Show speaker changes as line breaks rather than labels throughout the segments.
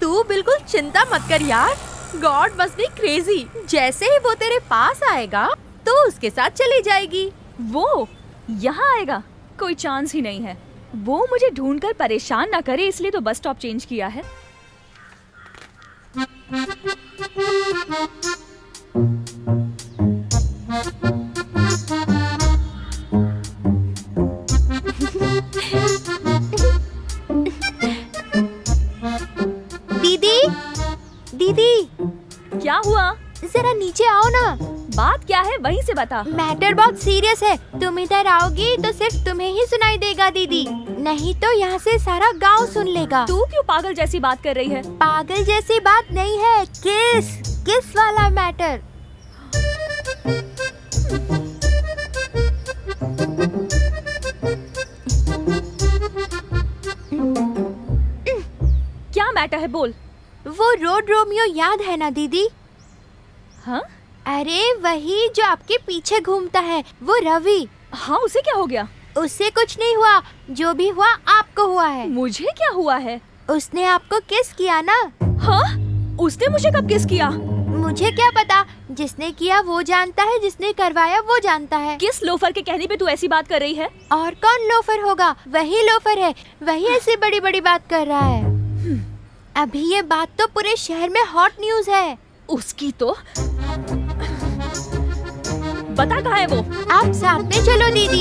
तू बिल्कुल चिंता मत कर यार, गॉड मस्ट बी क्रेजी। जैसे ही वो तेरे पास आएगा तो उसके साथ चली जाएगी।
वो यहाँ आएगा? कोई चांस ही नहीं है। वो मुझे ढूंढकर परेशान ना करे इसलिए तो बस स्टॉप चेंज किया है।
दीदी, दीदी
क्या हुआ?
जरा नीचे आओ ना।
बात क्या है वहीं से बता।
मैटर बहुत सीरियस है, तुम इधर आओगी तो सिर्फ तुम्हें ही सुनाई देगा दीदी, नहीं तो यहाँ से सारा गांव सुन लेगा।
तू क्यों पागल जैसी बात कर रही है?
पागल जैसी बात नहीं है, किस वाला मैटर।
क्या मैटर है बोल।
वो रोड रोमियो याद है ना दीदी?
हाँ?
अरे वही जो आपके पीछे घूमता है, वो रवि।
हाँ, उसे क्या हो गया?
उससे कुछ नहीं हुआ, जो भी हुआ आपको हुआ है।
मुझे क्या हुआ है?
उसने आपको किस किया ना।
हाँ? उसने मुझे कब किस किया?
मुझे क्या पता, जिसने किया वो जानता है, जिसने करवाया वो जानता है।
किस लोफर के कहने पे तू ऐसी बात कर रही है?
और कौन लोफर होगा? वही लोफर है, वही ऐसी बड़ी बड़ी बात कर रहा है। अभी ये बात तो पूरे शहर में हॉट न्यूज है।
उसकी तो बता कहाँ है वो?
आप साथ में चलो दीदी।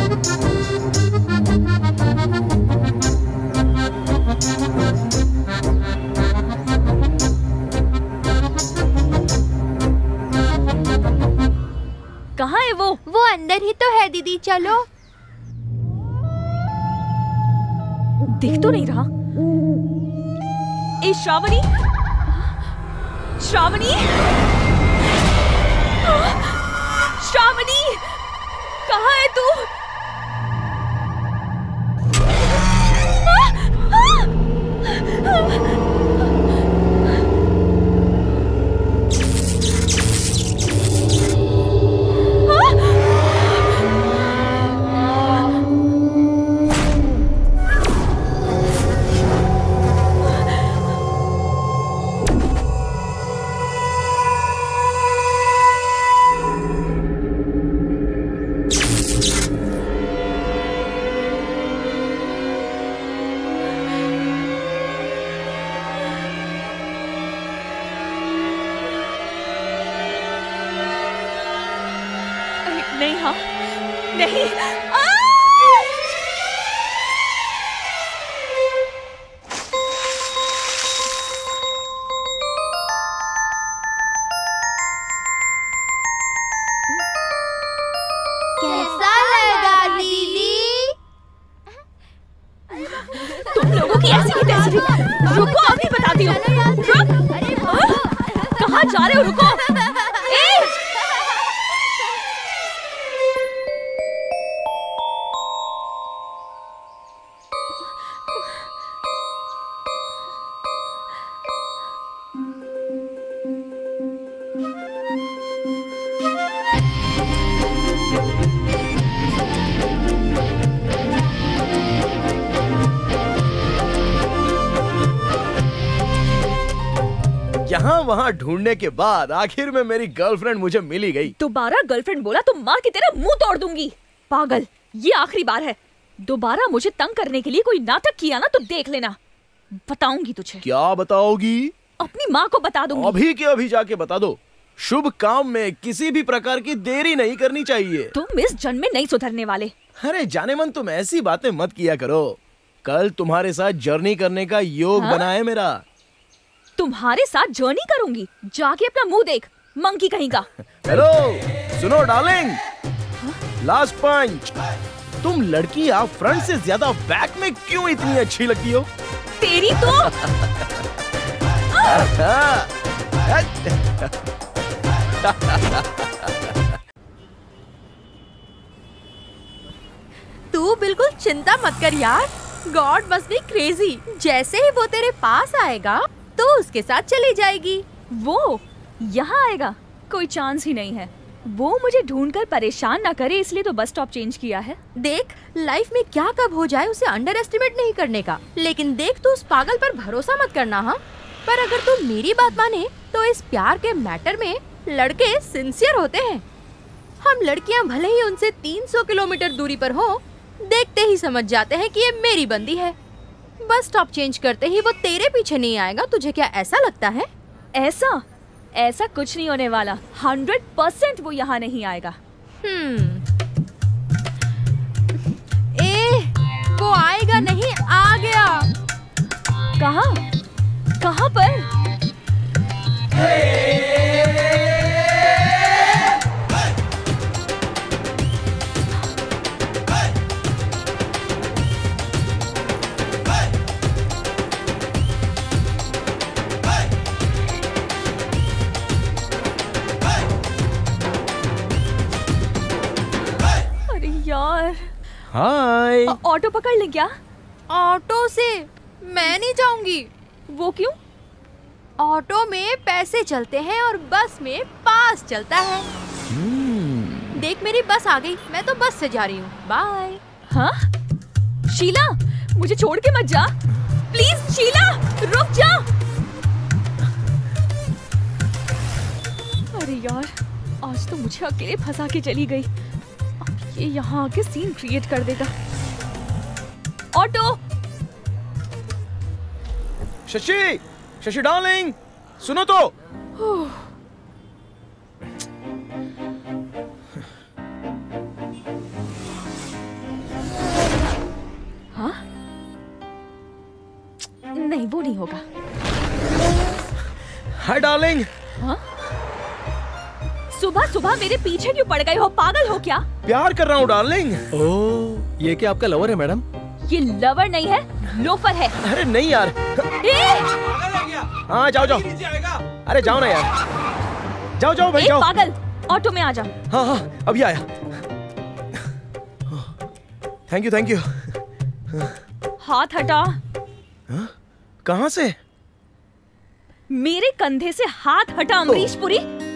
कहाँ है वो?
वो अंदर ही तो है दीदी, चलो।
दिख तो नहीं रहा। ए श्रावणी, श्रावणी, श्रावणी, कहाँ है तू? नहीं, हाँ नहीं।
कैसा लगा दीदी?
तुम लोगों की ऐसी की तैसी। रुको, अभी बताती हूँ। रुक। कहाँ जा रहे हो? रुको।
यहाँ वहाँ ढूंढने के बाद आखिर में मेरी गर्लफ्रेंड मुझे मिल ही गई।
दोबारा गर्लफ्रेंड बोला तो मार के तेरा मुंह तोड़ दूंगी। पागल, ये आखिरी बार है। दोबारा मुझे तंग करने के लिए कोई नाटक किया ना तो देख लेना, बताऊंगी तुझे।
क्या बताओगी?
अपनी माँ को बता दूंगी।
अभी के अभी जाके बता दो। शुभ काम में किसी भी प्रकार की देरी नहीं करनी चाहिए।
तुम इस जन्म में नहीं सुधरने वाले।
अरे जाने मन, तुम ऐसी बातें मत किया करो। कल तुम्हारे साथ जर्नी करने का योग बना है मेरा।
तुम्हारे साथ जर्नी करूंगी? जाके अपना मुंह देख, मंकी कहीं का।
हेलो, सुनो डार्लिंग, लास्ट पंच। तुम लड़कियां फ्रंट से ज्यादा बैक में क्यों इतनी अच्छी लगती हो?
तेरी तो
तू बिल्कुल चिंता मत कर यार, गॉड मस्ट बी क्रेजी। जैसे ही वो तेरे पास आएगा तो उसके साथ चली जाएगी।
वो यहाँ आएगा? कोई चांस ही नहीं है। वो मुझे ढूंढकर परेशान ना करे इसलिए तो बस स्टॉप चेंज किया है।
देख, लाइफ में क्या कब हो जाए उसे अंडर एस्टिमेट नहीं करने का। लेकिन देख, तू उस पागल पर भरोसा मत करना। हाँ, पर अगर तू मेरी बात माने तो इस प्यार के मैटर में लड़के सिंसियर होते हैं। हम लड़कियां भले ही उनसे 300 किलोमीटर दूरी पर हो, देखते ही समझ जाते हैं कि ये मेरी बंदी है। बस स्टॉप चेंज करते ही वो तेरे पीछे नहीं आएगा। तुझे क्या ऐसा लगता है?
ऐसा कुछ नहीं होने वाला। 100% वो यहाँ नहीं आएगा।
वो आएगा नहीं, आ गया।
कहाँ पर?
हाय।
ऑटो पकड़ ले क्या?
ऑटो से मैं नहीं जाऊंगी।
वो क्यों?
ऑटो में पैसे चलते हैं और बस में पास चलता है। देख मेरी बस आ गई, मैं तो बस से जा रही हूँ। बाय।
हाँ? शीला, मुझे छोड़ के मत जा प्लीज। शीला, रुक जा। अरे यार, आज तो मुझे अकेले फंसा के चली गई। अब ये यहाँ आके सीन क्रिएट कर देगा। ऑटो।
शशि डार्लिंग, सुनो तो।
हाँ? नहीं, वो नहीं होगा।
Hi darling.
हाँ? सुबह सुबह मेरे पीछे क्यों पड़ गए हो? पागल हो क्या?
प्यार कर रहा हूँ डार्लिंग।
ओह, ये क्या आपका लवर है मैडम?
ये लवर नहीं है, लोफर है।
अरे नहीं यार। हाँ जाओ। अरे जाओ ना यार। जाओ भाई जाओ।
पागल, ऑटो में आ जा।
हाँ, अभी आया। Thank you.
हाथ हटा।
कहाँ से?
मेरे कंधे से हाथ हटा अमरीश पुरी।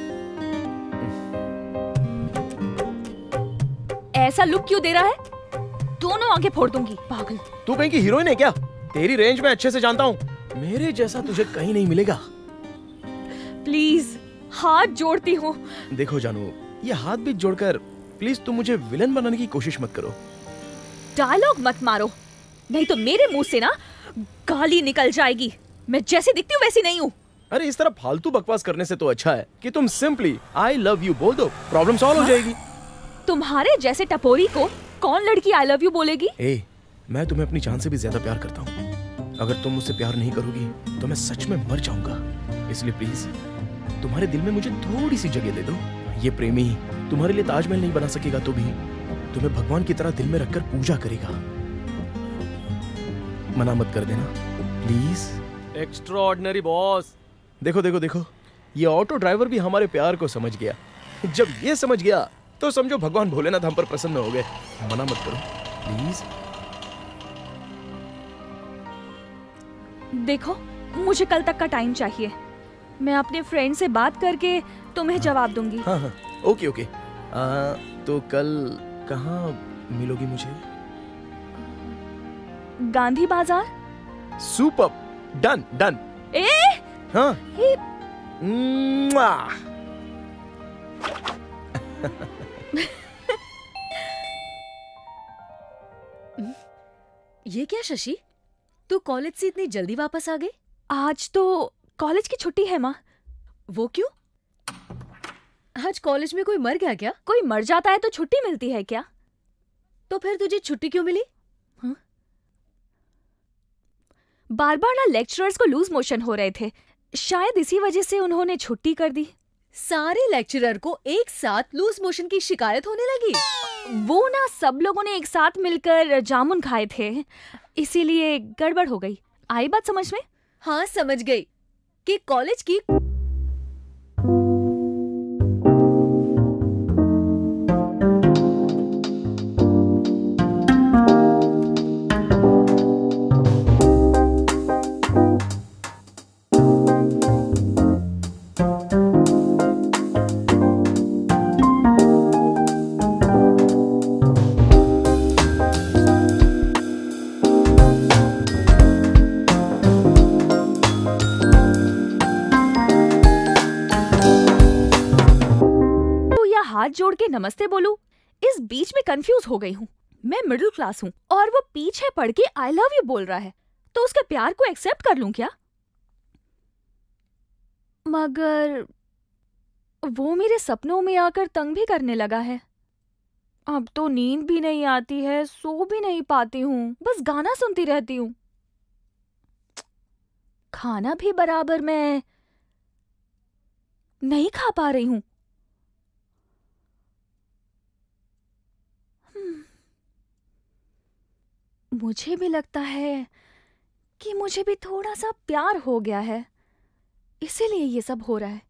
ऐसा लुक क्यों दे रहा है? दोनों आंखें फोड़ दूंगी। पागल।
तू कहीं की हीरोइन है क्या? तेरी रेंज में अच्छे से जानता हूँ। मेरे जैसा तुझे कहीं नहीं मिलेगा।
प्लीज, हाथ जोड़ती हूँ।
देखो जानू, ये हाथ भी जोड़कर प्लीज तुम मुझे विलन बनाने की कोशिश मत करो।
डायलॉग मत मारो, नहीं तो मेरे मुंह से ना गाली निकल जाएगी। मैं जैसी दिखती हूँ वैसी नहीं हूँ।
अरे इस तरह फालतू बकवास करने से तो अच्छा है कि तुम सिंपली आई लव यू बोल दो, प्रॉब्लम सॉल्व हो जाएगी।
तुम्हारे जैसे टपोरी को कौन लड़की आई लव यू बोलेगी?
मैं तुम्हें अपनी जान से भी ज्यादा प्यार करता हूँ। अगर तुम मुझसे प्यार नहीं करोगी तो मैं सच में मर जाऊंगा। इसलिए प्लीज तुम्हारे दिल में मुझे थोड़ी सी जगह दे दो। ये प्रेमी तुम्हारे लिए ताजमहल नहीं बना सकेगा तो भी तुम्हें भगवान की तरह दिल में रखकर पूजा करेगा। मना मत कर देना प्लीज।
Extraordinary boss.
देखो, ये ऑटो ड्राइवर भी हमारे प्यार को समझ गया। जब ये समझ गया तो समझो भगवान भोलेनाथ हम पर प्रसन्न हो गए। मना मत करो प्लीज।
देखो, मुझे कल तक का टाइम चाहिए। मैं अपने फ्रेंड से बात करके तुम्हें जवाब दूंगी।
हाँ, ओके। तो कल कहाँ मिलोगी मुझे?
गांधी बाजार।
Super, done. हाँ।
ये क्या शशि, तू कॉलेज से इतनी जल्दी वापस आ गई?
आज तो कॉलेज की छुट्टी है माँ।
वो क्यों? आज कॉलेज में कोई मर गया क्या?
कोई मर जाता है तो छुट्टी मिलती है क्या?
तो फिर तुझे छुट्टी क्यों मिली?
बार बार ना लेक्चरर्स को लूज मोशन हो रहे थे, शायद इसी वजह से उन्होंने छुट्टी कर दी।
सारे लेक्चरर को एक साथ लूज मोशन की शिकायत होने लगी।
वो ना सब लोगों ने एक साथ मिलकर जामुन खाए थे, इसीलिए गड़बड़ हो गई। आई बात समझ में?
हाँ, समझ गई कि कॉलेज की
हाथ जोड़ के नमस्ते बोलूं? इस बीच में कंफ्यूज हो गई हूँ। मैं मिडिल क्लास हूँ और वो पीछे पड़ के आई लव यू बोल रहा है, तो उसके प्यार को एक्सेप्ट कर लूं क्या? मगर वो मेरे सपनों में आकर तंग भी करने लगा है। अब तो नींद भी नहीं आती है, सो भी नहीं पाती हूँ, बस गाना सुनती रहती हूँ। खाना भी बराबर मैं नहीं खा पा रही हूँ। मुझे भी लगता है कि मुझे भी थोड़ा सा प्यार हो गया है, इसीलिए ये सब हो रहा है।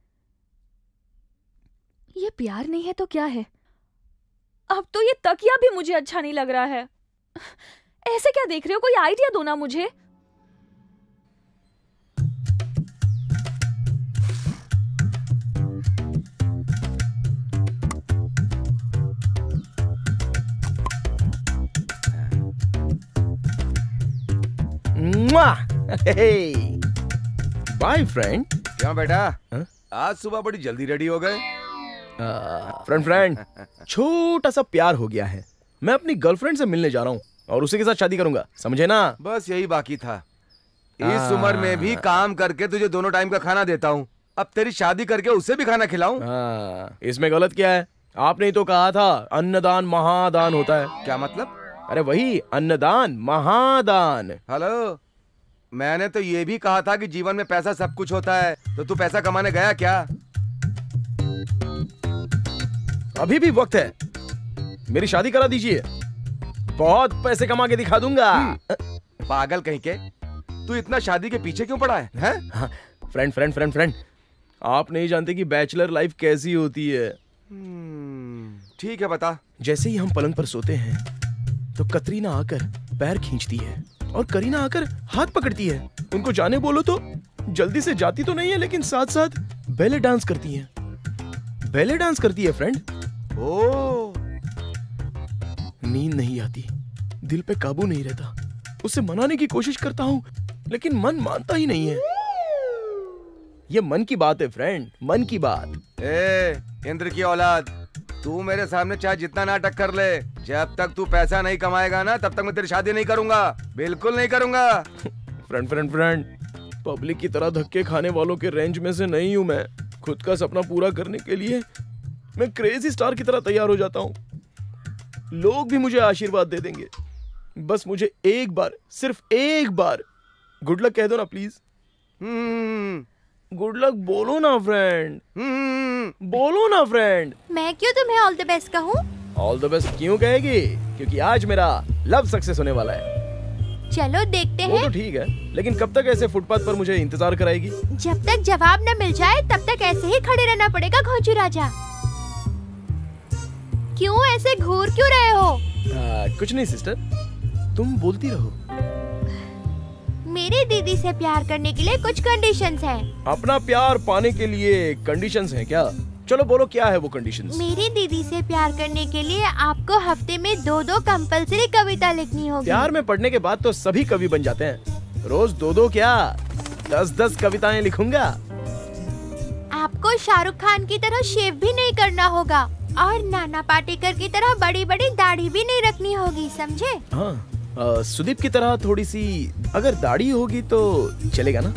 ये प्यार नहीं है तो क्या है? अब तो ये तकिया भी मुझे अच्छा नहीं लग रहा है। ऐसे क्या देख रहे हो? कोई आइडिया दो ना मुझे।
Bye friend.
क्यों बेटा?
हाँ?
आज सुबह बड़ी जल्दी रेडी हो गए?
फ्रेंड छोटा सा प्यार हो गया है। मैं अपनी गर्लफ्रेंड से मिलने जा रहा हूँ और उसी के साथ शादी करूंगा, समझे ना?
बस यही बाकी था। इस उम्र में भी काम करके तुझे दोनों टाइम का खाना देता हूँ, अब तेरी शादी करके उसे भी खाना खिलाऊं?
इसमें गलत क्या है? आपने ही तो कहा था अन्नदान महादान होता है।
क्या मतलब?
अरे वही अन्नदान महादान।
हेलो, मैंने तो ये भी कहा था कि जीवन में पैसा सब कुछ होता है, तो तू पैसा कमाने गया क्या?
अभी भी वक्त है, मेरी शादी करा दीजिए, बहुत पैसे कमा के दिखा दूंगा।
पागल कहीं के, तू इतना शादी के पीछे क्यों पड़ा है?
हाँ, फ्रेंड आप नहीं जानते कि बैचलर लाइफ कैसी होती है।
ठीक है, बता।
जैसे ही हम पलंग पर सोते हैं तो कतरीना आकर पैर खींचती है और करीना आकर हाथ पकड़ती है। उनको जाने बोलो तो जल्दी से जाती तो नहीं है, लेकिन साथ साथ बैले डांस करती है। बैले डांस करती है फ्रेंड।
ओ,
नींद नहीं आती, दिल पे काबू नहीं रहता। उसे मनाने की कोशिश करता हूँ लेकिन मन मानता ही नहीं है। ये मन की बात है फ्रेंड, मन की बात।
इंद्र की औलाद, तू मेरे सामने चाहे जितना नाटक कर ले, जब तक तू पैसा नहीं कमाएगा ना, तब तक मैं तेरी शादी नहीं करूंगा, बिल्कुल नहीं करूंगा।
फ्रेंड पब्लिक की तरह धक्के खाने वालों के रेंज में से नहीं हूं मैं। खुद का सपना पूरा करने के लिए मैं क्रेजी स्टार की तरह तैयार हो जाता हूं। लोग भी मुझे आशीर्वाद दे देंगे, बस मुझे एक बार, सिर्फ एक बार गुड लक कह दो ना प्लीज। गुड लक बोलो ना फ्रेंड, बोलो ना फ्रेंड।
मैं क्यों तुम्हें ऑल द बेस्ट कहूँ?
ऑल द बेस्ट क्यों कहेगी? क्योंकि आज मेरा लव सक्सेस होने वाला है।
चलो देखते
वो
हैं।
तो ठीक है, लेकिन कब तक ऐसे फुटपाथ पर मुझे इंतजार कराएगी?
जब तक जवाब न मिल जाए तब तक ऐसे ही खड़े रहना पड़ेगा घोंचू राजा। क्यों ऐसे घूर क्यों रहे हो?
कुछ नहीं सिस्टर, तुम बोलती रहो।
मेरी दीदी से प्यार करने के लिए कुछ कंडीशंस हैं।
अपना प्यार पाने के लिए कंडीशंस हैं क्या? चलो बोलो क्या है वो कंडीशंस?
मेरी दीदी से प्यार करने के लिए आपको हफ्ते में 2 कंपल्सरी कविता लिखनी होगी।
प्यार में पढ़ने के बाद तो सभी कवि बन जाते हैं। रोज 2 क्या 10 कविताएं लिखूंगा।
आपको शाहरुख खान की तरह शेव भी नहीं करना होगा और नाना पाटेकर की तरह बड़ी बड़ी दाढ़ी भी नहीं रखनी होगी, समझे?
हाँ, सुदीप की तरह थोड़ी सी अगर दाढ़ी होगी तो चलेगा ना?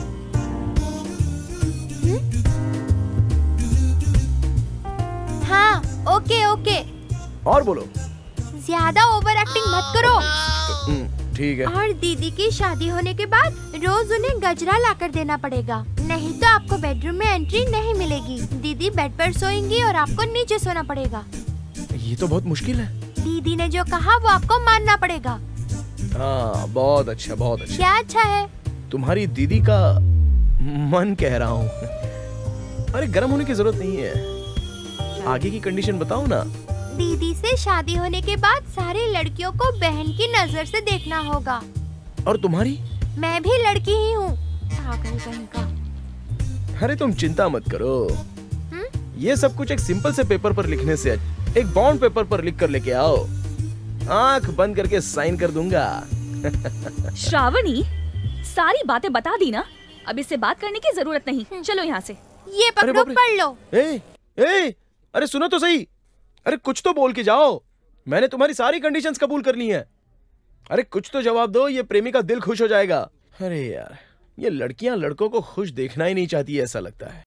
हाँ, ओके।
और बोलो।
ज्यादा ओवर एक्टिंग मत करो।
ठीक है।
और दीदी की शादी होने के बाद रोज उन्हें गजरा लाकर देना पड़ेगा, नहीं तो आपको बेडरूम में एंट्री नहीं मिलेगी। दीदी बेड पर सोएंगी और आपको नीचे सोना पड़ेगा।
ये तो बहुत मुश्किल है।
दीदी ने जो कहा वो आपको मानना पड़ेगा।
हाँ, बहुत अच्छा।
क्या अच्छा है?
तुम्हारी दीदी का मन कह रहा हूँ। अरे गर्म होने की जरूरत नहीं है, आगे की कंडीशन बताओ ना।
दीदी से शादी होने के बाद सारी लड़कियों को बहन की नजर से देखना होगा।
और तुम्हारी?
मैं भी लड़की ही हूँ। पागल कहीं का।
अरे तुम चिंता मत करो, ये सब कुछ एक सिंपल से पेपर पर लिखने से एक बॉन्ड पेपर पर लिख कर लेके आओ, आंख बंद करके साइन कर दूंगा।
श्रावणी, सारी बातें बता दी ना, अब इससे बात करने की जरूरत नहीं। चलो यहाँ से।
ये पकड़ो, पढ़ लो।
अरे सुनो तो सही, अरे कुछ तो बोल के जाओ। मैंने तुम्हारी सारी कंडीशंस कबूल कर ली हैं। अरे कुछ तो जवाब दो, ये प्रेमी का दिल खुश हो जाएगा। अरे यार, ये लड़कियां लड़कों को खुश देखना ही नहीं चाहती है ऐसा लगता है।